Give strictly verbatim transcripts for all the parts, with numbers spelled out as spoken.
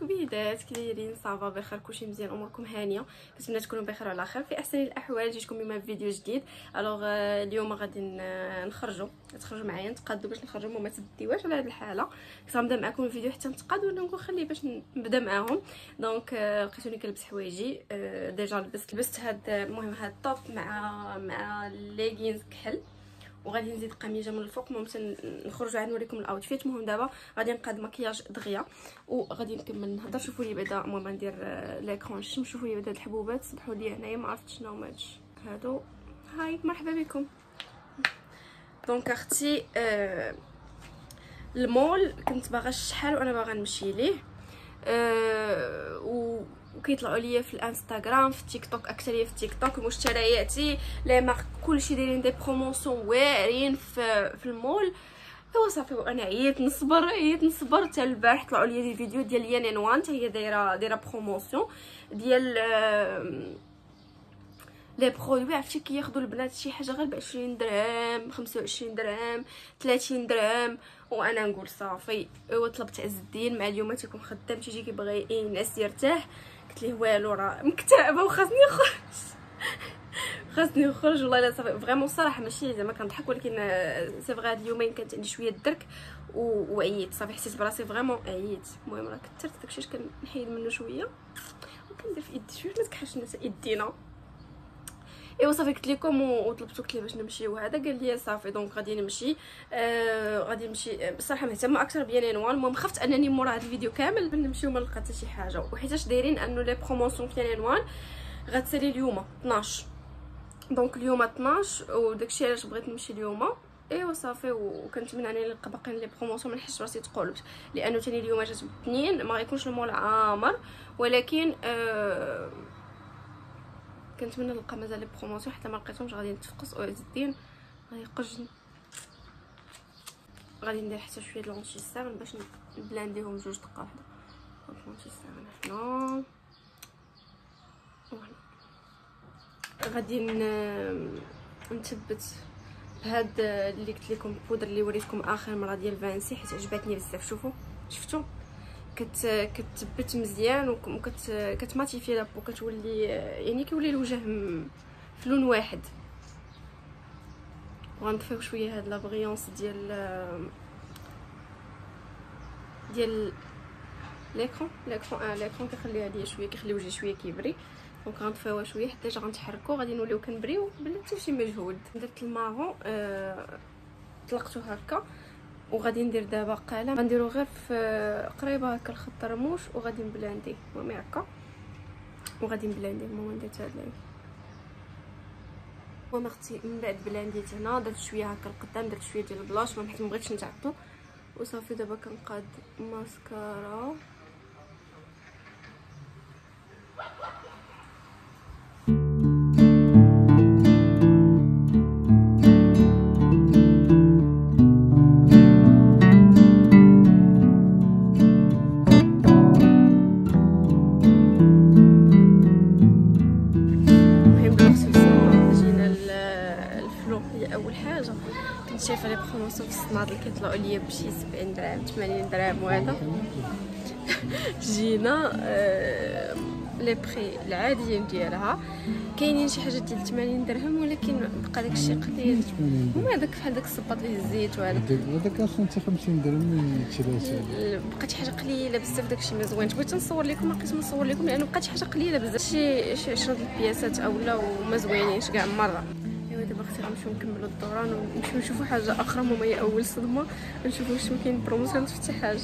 حبيبات كي دايرين؟ صافا بخير؟ كلشي مزيان؟ اموركم هانيه؟ كنتمنى تكونوا بخير وعلى خير في احسن الاحوال. جيتكم اليوم بفيديو جديد. الوغ اليوم غادي نخرجوا تخرجوا معايا نتقادوا باش نخرجوا. ما تبديوش على هذه الحاله، كنت غنبدا معكم الفيديو حتى نتقادوا ولا نقول خليه باش نبدا معاهم. دونك لقيتوني كنلبس حوايجي. ديجا لبست لبست هاد المهم هاد الطوب مع مع ليغينز كحل، وغادي نزيد قميجه من الفوق. ممكن نخرجوا عاد نوريكم الاوتفيت. المهم دابا غادي نقاد مكياج دغيا وغادي نكمل نهضر. شوفوا لي بعدا المهم ندير ليكرون الشم. شوفوا لي بعدا الحبوبات صبحوا لي هنايا ما عرفتش شنو هادشي هادو. هاي مرحبا بكم. دونك اختي آه المول كنت باغا شحال وانا باغا نمشي ليه آه و وكيطلعوا ليا في الانستغرام في التيك توك اكثريه في التيك توك مشترياتي لي مارك كلشي دايرين دي بروموسيون واعرين في في المول. ايوا صافي وانا عييت نصبر عييت نصبر حتى البارح طلعوا ليا دي فيديو ديال يانين وان حتى هي دايره دايره بروموسيون ديال آه لي برودوي. عرفتي كياخذوا البنات شي حاجه غير ب عشرين درهم خمسة وعشرين درهم ثلاثين درهم، وانا نقول صافي. ايوا طلبت عز الدين مع اليوم تيكون خدام تيجي كيبغي ينعس يرتاح. قلت ليه والو راه مكتئبه وخاصني نخرج خاصني نخرج والله. لا صافي فريمون صراحه ماشي زعما كنضحك، ولكن سي فغي هاد اليومين كانت عندي شويه الدرك وعييت صافي. حسيت براسي فريمون عييت. المهم راه كثرت داكشي اش كنحيد منه شويه وكندير في يدي شويه ما تكحلش الناس يدينا. ايوا صافي قلت لكم وطلبتو قلت ليه باش نمشي وهذا قال لي صافي. دونك غادي نمشي آه غادي نمشي بصراحه مهتمه اكثر بيانين وان. المهم خفت انني مورا هذا الفيديو كامل نمشي وما نلقى حتى شي حاجه، وحيتاش دايرين انه لي بروموسيون في يانين وان غتسالي اليوم اثناش. دونك اليوم اثناش وداكشي علاش بغيت نمشي اليوم. ايوا صافي وكنتمنى انني نلقى باقيين لي بروموسيون ما نحسش راسي تقولبت، لانه ثاني اليوم جات باثنين ما غيكونش المول عامر، ولكن آه كنتمنى نلقى مازال لي بروموسيون. حتى ما لقيتهمش غادي نتفقس وعز الدين غادي يقجن. غادي ندير حتى شويه د لونتي سيرن باش نبلانديهم جوج دقه وحده. لونتي سيرن هنا فوالا. غادي نثبت بهاد اللي قلت لكم البودر اللي وريتكم اخر مره ديال فانسي حيت عجبتني بزاف. شوفوا شفتوا كت كتثبت مزيان وكت كتماتيفي لابو كتولي يعني كيولي الوجه في لون واحد. وغنطفيو شويه هاد لا بريونس ديال ديال ليكرون ليكرون اه ليكرون كيخليها ليا شويه كيخلي وجهي شويه كيبري. دونك غنطفيوها شويه حتى جا غنتحركو غادي نوليو كنبريو بلا حتى شي مجهود. درت المارون آه طلقتو هكا وغادي ندير دابا قلم غنديرو غير في قريبه هكا الخط رموش وغادي نبلاندي. المهم هكا وغادي نبلاندي. المهم درت هاد العين. المهم اختي من بعد بلانديت هنا درت شويه هكا القدام درت شويه ديال البلاش حيت ما بغيتش نتعطل. وصافي دابا كنقاد ماسكارا. شايفه لي بروموسيون في الصنادل كيطلعوا ليا بشي سبعين درهم ثمانين درهم وهذا. جينا آه لي بري العاديين ديالها كاينين شي حاجه ديال ثمانين درهم ولكن بقى داكشي قليل. هما هذاك بحال داك الصباط اللي الزيت وهذا هذاك اصلا حتى خمسين درهم ما يتشراش. بقات شي حاجه قليله بزاف داكشي ما زوينش. بغيت نصور لكم ما بقيت نصور لكم لانه بقات شي حاجه قليله بزاف شي شي عشرة البياسات اولا وما زوينينش كاع مره. دابا اختي غنمشيو نكملوا الدوران ونمشيو نشوفوا حاجه اخرى. هما هي اول صدمه نشوفوا واش كاين بروموسيون في حتى حاجه.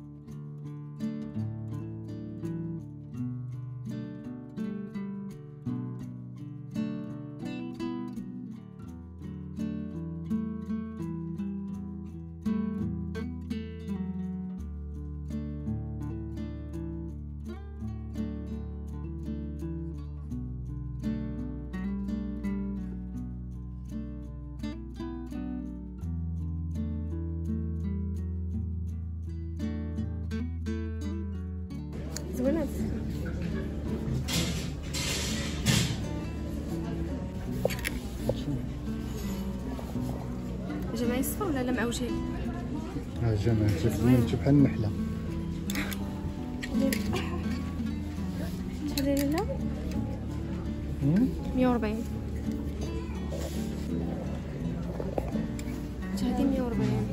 زوينات جمعي صفر ولا لا معوجين؟ ها جمعي زوين بحال النحله. لي شحال لا مية وأربعين هادي مية وأربعين.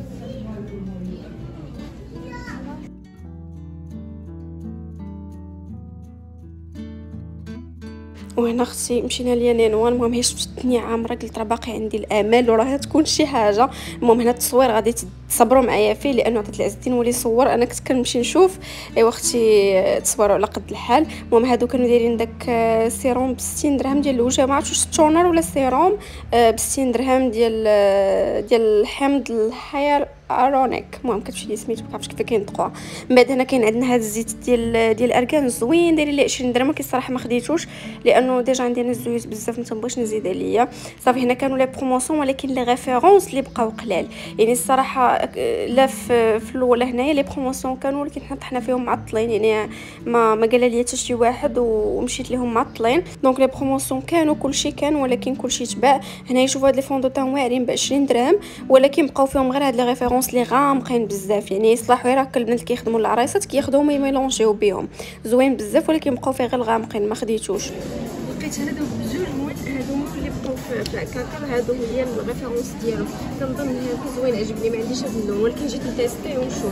وهنا اختي مشينا ليانينوان. المهم هي شفتني عامره قلت راه باقي عندي الامل وراه تكون شي حاجه. المهم هنا التصوير غادي تصبروا معايا فيه لانه عطيت العزتين ولي صور. انا كنت كنمشي نشوف ايوا اختي تصوروا على قد الحال. المهم هادو كانوا دايرين داك سيروم ب ستين درهم ديال الوجه، ما عرفتش واش تونر ولا سيروم ب ستين درهم ديال ديال حمض الحير ارونيك. المهم كتمشي لي سميتو مكعرفتش كيف كينطقوها. من بعد هنا كاين عندنا هذا الزيت ديال ديال الاركان زوين داير لي عشرين درهم، ولكن الصراحه ما خديتوش لانه ديجا عندي انا الزيوت بزاف ما تنبغيش نزيد عليا. صافي هنا كانوا لي بروموسيون ولكن لي ريفيرونس اللي بقاو قلال. يعني الصراحه لا في, في الاول هنايا لي بروموسيون كانوا ولكن حنا طحنا فيهم معطلين. يعني ما ما قال لي حتى شي واحد ومشيت لهم معطلين. دونك لي بروموسيون كانوا كلشي كان ولكن كلشي تباع. هنايا شوفوا هاد لي فون دو تان واعرين ب عشرين درهم ولكن بقاو فيهم غير هاد لي ريفيرونس لي غامقين بزاف. يعني يصلحوا غير هكا البنات اللي كيخدموا العرايسات كياخذوهم يميلونجيو بهم زوين بزاف ولكن بقاو فيه غير الغامقين ما خديتوش. لقيت هادو بجوج. المهم هادو هما اللي بقاو في كاكا. هادو هي الريفيرونس ديالو. كنظن هذا زوين عجبني. ما عنديش هاد اللون ولكن جيت نتيستيه ونشوف.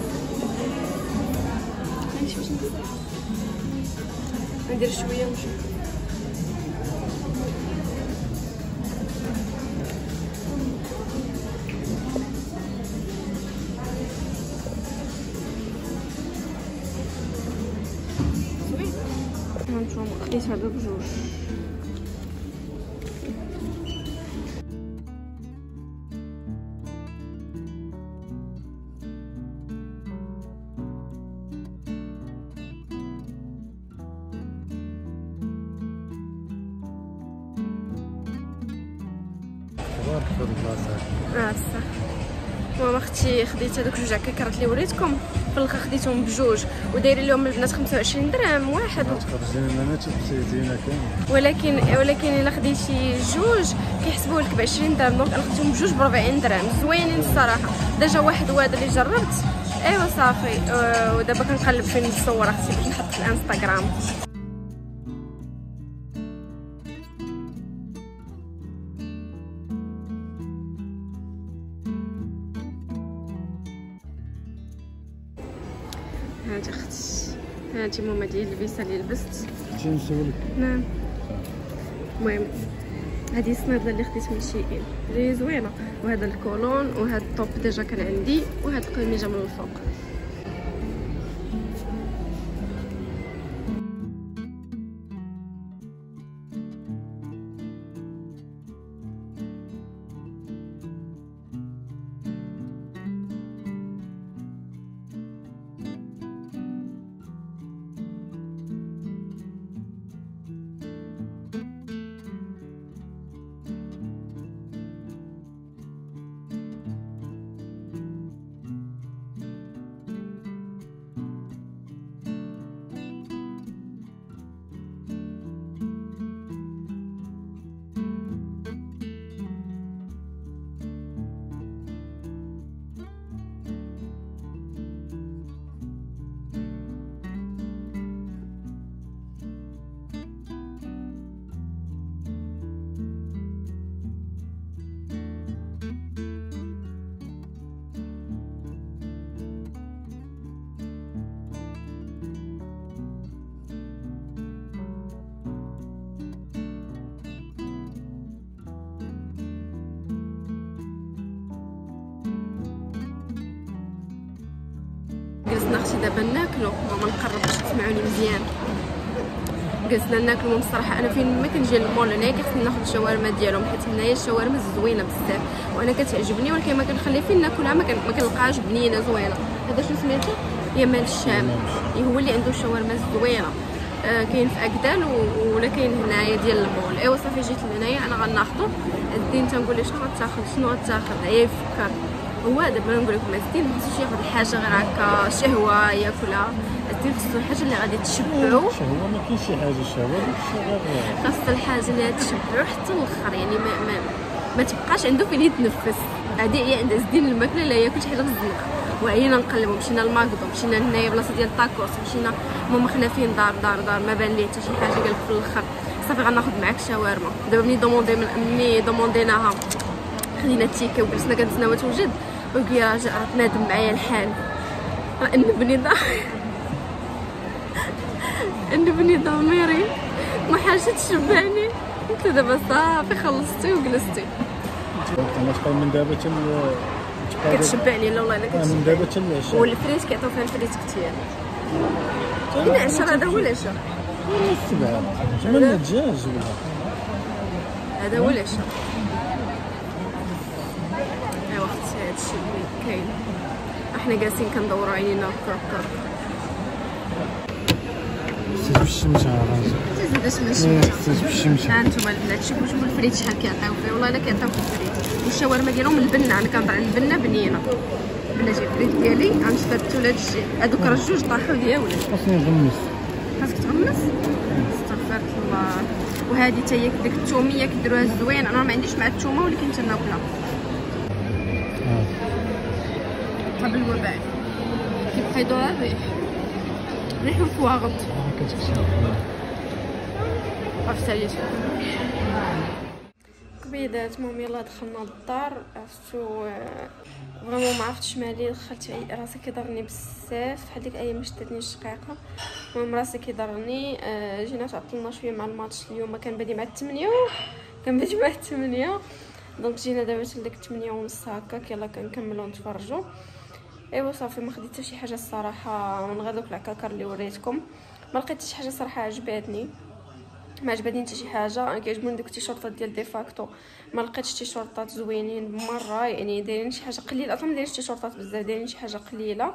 غنمشي باش ندير ندير شويه ونشوف. هانتوما خديت هذا بجوج. تبارك الله صافي. اه صح. ماما اختي خديت هذوك جوج عكاكرات اللي وريتكم في الاخر خديتهم بجوج ودايرين لهم البنات خمسة وعشرين درهم واحد. تخرجينا لنا تبسيتينا كامل. ولكن ولكن الا خديتي جوج كيحسبوه لك ب عشرين درهم. دونك انا خديتهم بجوج ب أربعين درهم زوينين الصراحه. ديجا واحد هو هذا اللي جربت. ايوا صافي. ودابا كنقلب فين نصور اختي باش نحط في الانستغرام. هانتي اختي هانتي ماما ديال اللبسه اللي لبست. جيت نسولك. نعم. المهم هذه الصنادله اللي خديت من شي ان اللي زوينه. وهذا الكولون وهذا الطوب ديجا كان عندي وهذا القميجه من الفوق. جلسنا اختي دابا ناكلو. ماما نقرب باش تسمعوني مزيان. جلسنا ناكلو. المهم الصراحه انا فين ما كنجي للمول هنايا كنخصني ناخذ الشاورما ديالهم حيت هنايا الشاورما زوينه بزاف وانا كتعجبني ولكن ما كنخلي فين ناكلها ما كنلقاهاش بنينه زوينه. هذا شنو سميتو؟ يمال الشام. هو اللي عنده الشاورما زوينه. آه كاين في اكدال ولا كاين هنايا ديال المول. ايوا صافي جيت لهنايا انا غناخذو. الدين تنقول ليه شنو غتاخذ شنو غتاخذ عيا يفكر. هو دابا نقول لكم الدين ما خصوش ياخذ الحاجه غير هكا شهوه ياكلها. الدين خصو الحاجه اللي غادي تشبعو. شهوه ما كاينش شي حاجه شهوه خاص الحاجه اللي تشبعو حتى الاخر. يعني ما ما, ما تبقاش عنده فين يتنفس. هذه هي عند الدين الماكله لا ياكل شي حاجه في الزنقه. وعينا نقلبوا. مشينا لماكدو، مشينا لهنايا بلاصه ديال الطاكوس، مشينا المهم خنا فين دار دار دار ما بان ليه حتى شي حاجه. قال في الاخر صافي غناخذ معاك الشاورما. دابا ملي دوموندي ملي دومونديناها خدينا التيكي وجلسنا كنتسناو توجد، وقال راه تنادم معايا الحال، راه انبني ضا انبني ضميري ما حاجه تشبعني. قلت دابا صافي خلصتي وجلستي. انا تبقى من دابا حتى كتشبعني. لا والله الا كتشبعني من دابا حتى العشاء. والفريت كيعطيو فيها الفريت كثير. هنا عشرة هذا هو العشاء. السبعة ثمانية دجاج ولا هذا هو العشاء. ايوا اختي هادشي اللي كاين. احنا جالسين كندورو عينينا كرك كرك. سير بالشمس راجل. تزيد الشمس. سير بالشمس. ها انتم البنات شوفوا شوفوا الفريت شحال كيعطيو فيه. والله الا كيعطيو في الفريت. والشاورما ديالهم البنه، انا كنهضر على البنه بنينه. بلاتي الفريت ديالي غنشدو لهاد الشيء. هادوك راه جوج طاحوا ديالي. خاصني نغمس. خاصك تغمس. استغفر الله. وهذه حتى هي ديك الثوميه كديروها زوين. انا ما عنديش مع الثومه ولكن تناكلها قبل الوباء. كيبقى يدور الريح ريح الفواغط. عرفت علاش كبيدات. المهم يلاه دخلنا للدار. عرفتو فريمون ما عرفتش مالي، دخلت راسي كيضرني بزاف بحال ديك الايام شدتني الشقيقه. المهم راسي كيضرني. آه جينا تعطلنا شويه مع الماتش اليوم. كان بادي مع الثمانية كان بادي مع الثمانية دونك جينا دابا حتى لديك الثمانية ونص هكاك. يلا كنكملوا نتفرجوا. ايوا صافي ما خديت حتى شي حاجه الصراحه من غير دوك العكاكر اللي وريتكم. ما لقيت شي حاجه صراحه عجباتني، ما عجبتني حتى شي حاجه. انا كيعجبوني دوك التيشيرطات ديال ديفاكتو، ما لقيتش تيشيرطات زوينين بمره. يعني دايرين شي حاجه قليله، اصلا ما دايرينش تيشيرطات بزاف، دايرين شي حاجه قليله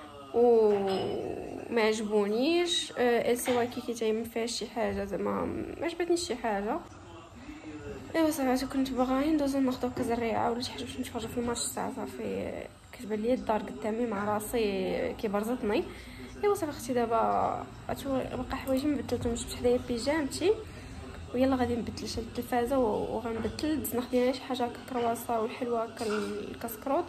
وما عجبونيش. آه ال سي واي كيكي تاهي ما فيهاش شي حاجه زعما ما عجبتنيش شي حاجه. ايوا صافي كنت باغا ندوزو ناخدو كزريعه ولا شي حاجه باش نتفرجوا في الماتش الساعه. صافي كتبان لي الدار قدامي مع راسي كيبرزطني. ايوا صافي اختي دابا بقى حوايجي ما بدلتهمش. جبت حدايا بيجامتي ويلا غادي نبدل شاد التلفازه وغنبدل. دزنا خدينا شي حاجه هكا كرواسه والحلوه كالكاسكروط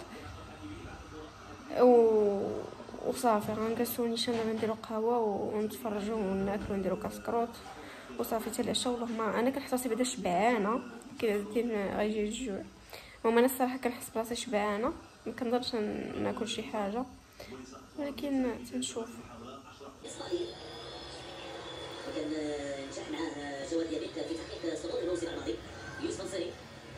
و وصافي غنجلسو نيشان دابا نديرو قهوه ونتفرجوا وناكلو ونديرو كاسكروط وصافي حتى العشاء. والله ما انا كنحس راسي بعدا شبعانه كيدير غيجي الجوع. المهم انا الصراحه كنحس براسي شبعانه، ما كنقدرش ناكل شي حاجه ولكن تنشوف. وكان نجح معاه جواد ديابيت في تحقيق سقوط الموسم الماضي. يوسف نصري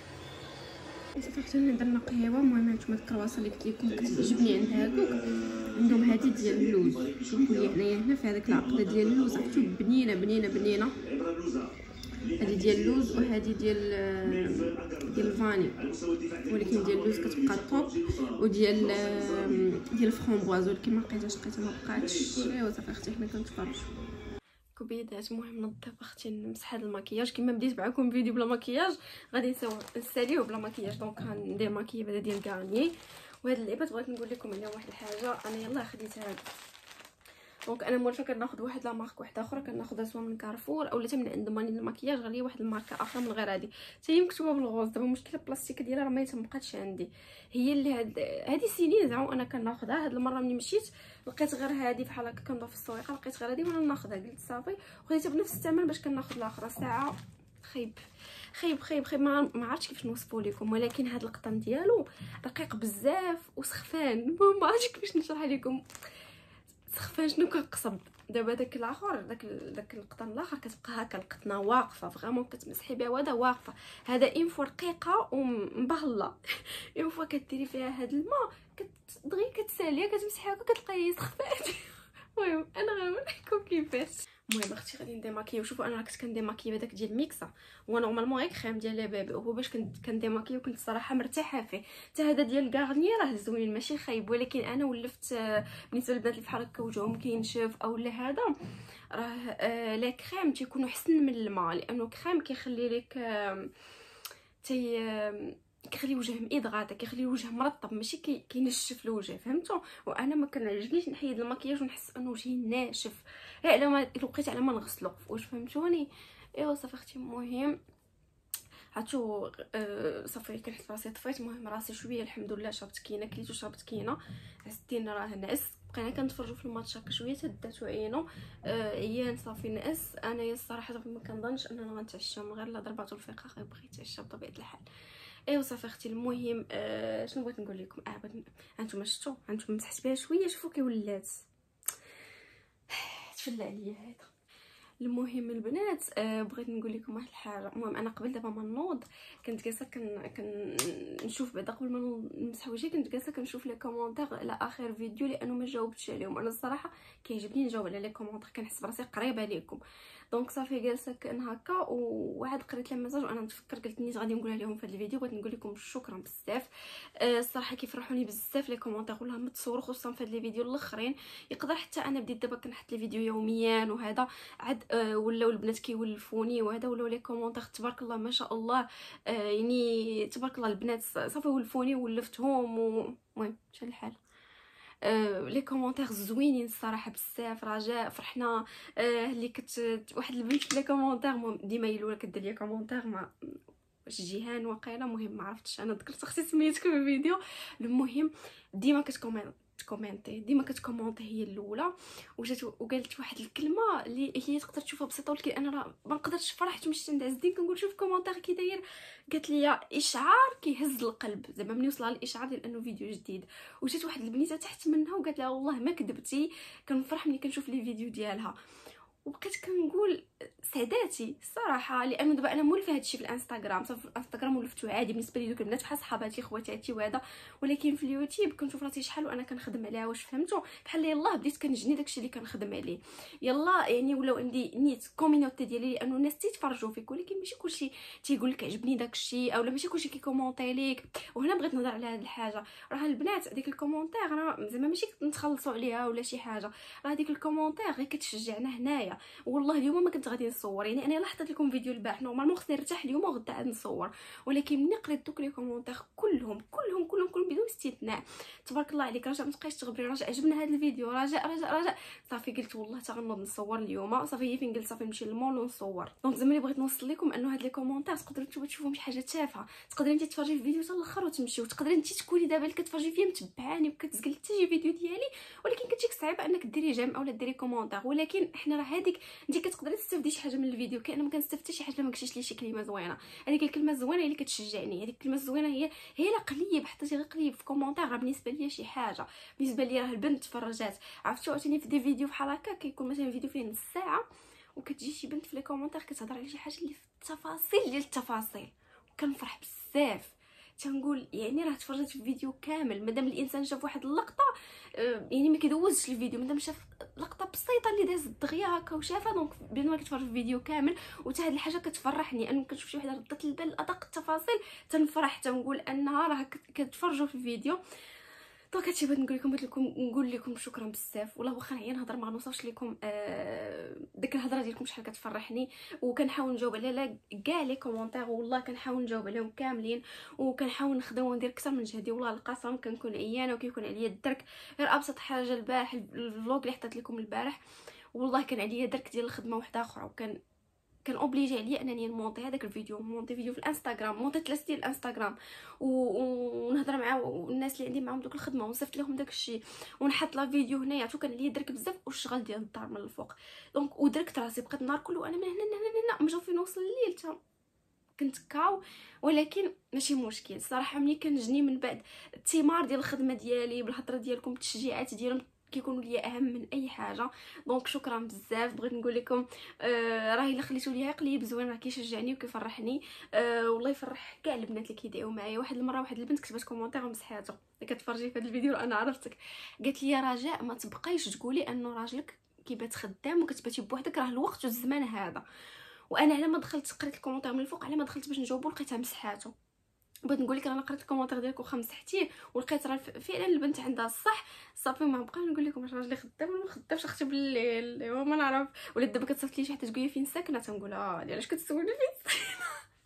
صافي درنا قهوه. المهم هانتوما الكرواسه اللي قلت لكم كتعجبني عند هادوك، عندهم هذه ديال اللوز. شوفوا لي هنايا هنا في هذاك العقده ديال اللوز، عرفتوا بنينه بنينه بنينه. هذه ديال اللوز وهذه ديال ديال الفاني، ولكن ديال اللوز كتبقى طوب، وديال ديال الفرامبواز ولكن ما لقيتهاش لقيتها ما بقاتش. ايوا صافي اختي حنا كنتفرجوا كبيدات. المهم نظف اختي نمسح هذا المكياج. كما بديت معكم فيديو بلا مكياج غادي نساليوه بلا مكياج. دونك غندير مكياج هذا ديال غارني. وهاد اللعبات بغيت نقول لكم اليوم واحد الحاجه. انا يلاه خديت هذا. دونك انا مولفه كناخذ واحد لا مارك واحده اخرى، كناخذها سواء من كارفور اولا حتى من عند ماني المكياج، غير واحد الماركه اخرى من غير هذه حتى هي مكتوبه بالغوز. دابا المشكله البلاستيك ديالها راه ما تبقاتش عندي، هي اللي هاد هذه سنين زعما انا كناخذها. هاد المره ملي مشيت لقيت غير هذه بحال هكا كنضرب في السويقه، لقيت غير هذه وانا ناخذها. قلت صافي وخديتها بنفس الثمن باش كناخذ الاخرى. ساعه خيب خيب خيب خيب ما, ما عرفتش كيفاش نوصفوا لكم، ولكن هذا القطن ديالو رقيق بزاف وسخفان. المهم ما عرفتش كيفاش نشرح لكم سخفان شنو كنقصد. دابا داك الاخر داك داك القطن الاخر كتبقى هكا القطنه واقفه فريمون كتمسحي بها، وهذا واقفه. هذا اين فوا رقيقه ومبهله اين فوا كديري فيها هذا الماء كتدغي كتساليها كتمسحيها هكا كتلقاي سخفات. المهم انا غنوريكم كيفاش. المهم اختي غادي نديماكيو. شوفوا انا كنت كنديماكيو هذاك ديال ميكسا، هو نورمالمون غير كريم ديال لاباب، هو باش كنت كنديماكيو كنت صراحه مرتاحه فيه. حتى هذا ديال غارني راه زوين ماشي خايب، ولكن انا ولفت بالنسبه للبنات اللي بحال هكا وجههم كينشف اولا هذا راه آه لا كريم تيكونوا حسن من الماء، لانه كريم كيخلي لك آه تي آه كيخلي الوجه مئيدغاطي، كيخلي الوجه مرطب ماشي كي كينشف الوجه، فهمتوا؟ وانا ما كنعجبنيش نحيد المكياج ونحس انه وجهي ناشف على ما لقيت على ما نغسلو، واش فهمتوني؟ ايوا صافي اختي. المهم عرفتو أه صافي كنحس براسي طفيت. المهم راسي شويه الحمد لله شربت كينه، كليت وشربت كينه، عزتينا راه نعس. بقينا كنتفرجوا في الماتش هكا شويه تدات عينو أه عيان صافي نعس. انايا الصراحه صافي ما كنظنش اننا غنتعشى من غير لا ضربات الفقه غيبغي يتعشى بطبيعه الحال. ايوا صافي اختي. المهم أه شنو بغيت نقول لكم، اه بغيت هانتوما شفتوا، هانتوما مسحت بها شويه شوفوا كي ولات تفلى عليا هذا. المهم البنات آه بغيت نقول لكم واحد الحاجه. المهم انا قبل دابا ما نوض كنت جالسه كن كنشوف بعدا قبل ما نمسح وجهي كنت جالسه كنشوف لي كومونتير على اخر فيديو لانه ما جاوبتش عليهم. انا الصراحه كيعجبني نجاوب على لي كومونتير، كنحس براسي قريبه ليكم. دونك صافي جالسه كان هكا وواحد قريت لي ميساج وانا نتفكر قلت نيت غادي نقولها لهم في هذا الفيديو. بغيت نقول لكم شكرا بزاف آه الصراحه كيفرحوني بزاف لي كومونتير والله متصوروا خصوصا في هاد لي فيديو الاخرين. يقدر حتى انا بديت دابا كنحط لي فيديو يوميا وهذا عاد آه ولاو البنات كيولفوني وهذا ولاو لي كومونتير تبارك الله ما شاء الله. آه يعني تبارك الله البنات صافي ولفوني ولفتهم. المهم شحال الحال آه، لي كومونتير زوينين الصراحه بزاف. رجاء فرحنا آه، اللي كت واحد البنت في لي كومونتير ديما يلولا كدير لي كومونتير ما واش جيهان واقيلا. مهم ما عرفتش انا ذكرت اختي سميتكم في الفيديو. المهم ديما كتكومنت كومنتي ديما كتكومونتي هي الاولى وجات وقالت واحد الكلمه اللي هي تقدر تشوفها بسيطه ولكن انا راه ما نقدرش فرحت مشيت عند عز الدين كنقول شوف كومونتير كي داير. قالت لي اشعار كيهز القلب زعما ملي وصلها الاشعار ديال انه فيديو جديد. وجات واحد البنيته تحت منها وقالت لها والله ما كذبتي كنفرح ملي كنشوف لي فيديو ديالها. وبقيت كنقول سعداتي الصراحه لانه دابا انا مولفه هادشي في الانستغرام. صافي في الانستغرام ولفتو عادي بالنسبه لي دوك البنات بحال صحاباتي خواتاتي وهذا. ولكن في اليوتيوب كنشوف راسي شحال وانا كنخدم عليها. واش فهمتوا بحال يلاه بديت كنجني داكشي اللي كنخدم عليه. يلا يعني ولاو عندي نيت كوميونيتي ديالي لانه الناس تيتفرجوا فيك ولكن ماشي كلشي تيقول لك عجبني داكشي اولا ماشي كلشي كيكومونتي ليك. وهنا بغيت نهضر على هذه الحاجه. راه البنات ديك الكومونتير راه زعما ماشي نتخلصوا عليها ولا شي حاجه. راه ديك الكومونتير غير كتشجعنا هنايا. والله اليوم ما كنت غادي نصور يعني انا لاحظت لكم فيديو البارح نورمالمون خصني نرتاح اليوم وغدا عاد نصور. ولكن ملي قريت دوك لي كومونتير كلهم كلهم كلهم كلهم بدون استثناء تبارك الله عليك رجاء ما تبقايش تغبري رجاء عجبنا هذا الفيديو رجاء رجاء رجاء. صافي قلت والله حتى غنوض نصور اليوم. صافي هي فين قلت صافي نمشي للمول ونصور. دونك زعما اللي بغيت نوصل لكم انه هاد لي كومونتير تقدروا نتوما تشوفوهم شي حاجه تافهه تقدري انت تفرجي في الفيديو حتى الاخر وتمشي. وتقدري انت تكوني دابا اللي كتفرجي فيا متبعاني وكتسقل حتى شي فيديو ديالي ولكن كتجيك صعيبه انك ديري جيم اولا ديري كومونتير. ولكن حنا راه هذيك انت كتقدري تستافدي شي حاجه من الفيديو. كأنه ما كنستافد شي حاجه ما قلتيش لي شي كلمه زوينه. هذيك الكلمه الزوينه هي اللي كتشجعني. هذيك الكلمه الزوينه هي هي لا قليب حطيتي غير قليب في كومونتير راه بالنسبه ليا شي حاجه. بالنسبه لي راه البنت تفرجات عرفتوا عاوتاني في دي فيديو بحال هكا كيكون مثلا فيديو فيه نص ساعه وكتجي شي بنت في لي كومونتير كتهضر على شي حاجه اللي في التفاصيل ديال التفاصيل وكنفرح بزاف. تنقول يعني راه تفرجت في فيديو كامل. مادام الانسان شاف واحد اللقطه يعني ما كيدوزش الفيديو مادام شاف لقطه بسيطه اللي دازت دغيا هكا وشافها دونك بين ما كتفرج في فيديو كامل. وتا هاد الحاجه كتفرحني انه كنشوف شي وحده ردت البال ادق التفاصيل تنفرح تنقول انها راه كتفرجوا في الفيديو. دونك هادشي بغيت نقول لكم بغيت لكم نقول لكم شكرا بزاف. والله واخا نعيا نهضر ما نوصلش لكم آه ديك الهضره ديالكم شحال كتفرحني. وكنحاول نجاوب على كاع لي كومونتير والله كنحاول نجاوب عليهم كاملين وكنحاول نخدم وندير اكثر من جهدي. والله القسم كنكون عيانه وكيكون عليا الدرك. غير ابسط حاجه البارح الفلوق اللي حطيت لكم البارح والله كان عليا درك ديال الخدمه واحده اخرى وكان كان اوبليجي عليا انني نمونطي هذاك الفيديو نمونطي فيديو في الانستغرام مونطي ثلاثه ديال الانستغرام ونهضر مع الناس اللي عندي معاهم دوك الخدمه ونصيفط لهم داك الشيء ونحط لا فيديو هنايا. عرفتوا كان عليا درك بزاف والشغل ديال الدار من الفوق. دونك ودركت راسي بقيت النهار كله انا من هنا هنا هنا مجاو فين نوصل الليل حتى كنت كاو. ولكن ماشي مشكل الصراحه ملي كنجني من بعد الثمار ديال الخدمه ديالي بالهضره ديالكم التشجيعات ديالهم كيكونوا ليا اهم من اي حاجه. دونك شكرا بزاف. بغيت نقول لكم آه راه الا خليتوا ليا قليب زوين راه كيشجعني وكيفرحني. آه والله يفرح كاع البنات اللي كيدعيو معايا. واحد المره واحد البنت كتبت كومونتير ومسحاتو كتفرجي في هذا الفيديو انا عرفتك قالت لي رجاء ما تبقايش تقولي انه راجلك كيبات خدام وكتباتي بوحدك راه الوقت والزمان هذا. وانا على ما دخلت قريت الكومونتير من الفوق على ما دخلت باش نجاوبو لقيتها مسحاتو. بغيت نقول لك انا قريت الكومونتير ديالك وخمسحتيه ولقيت راه فعلا البنت عندها الصح. صافي ما بقى نقول لكم واش راجلي خدام ولا ما خدامش اختي بالليل ايوا ما نعرف. ولات دابا كتصيفط لي شي حتى تقول لي فين ساكنه تنقول اه علاش كتسولني فين ساكنه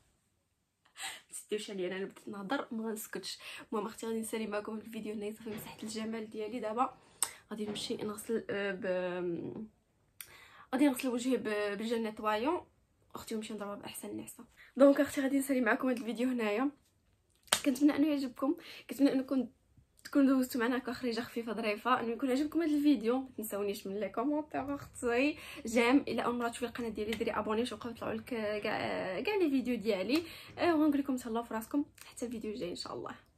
تديوش عليا انا بديت نهضر ما غنسكتش. المهم اختي غادي نسالي معكم الفيديو هنايا. صافي مسحت الجمال ديالي دابا غادي نمشي نغسل ب غادي نغسل وجهي بالجل نيطوايون اختي ونمشي نضربها باحسن نعسه. دونك اختي غادي نسالي معكم هذا الفيديو هنايا، كنتمنى انه يعجبكم، كنتمنى انكم تكونوا دوزتوا معنا هكا خريجه خفيفه ظريفه، انه يكون عجبكم هذا الفيديو. ما تنساونيش من لي كومونتير اختي جيم. الى اول مره تشوفي القناه ديالي ديري ابوني باش يبقاو يطلعوا لك كاع كاع لي فيديو ديالي. ونقول لكم تهلاو في راسكم حتى الفيديو الجاي ان شاء الله.